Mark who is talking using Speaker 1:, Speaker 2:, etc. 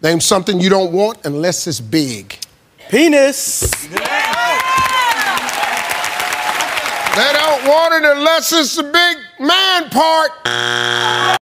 Speaker 1: Name something you don't want unless it's big.
Speaker 2: Penis.
Speaker 1: They don't want it unless it's the big man part.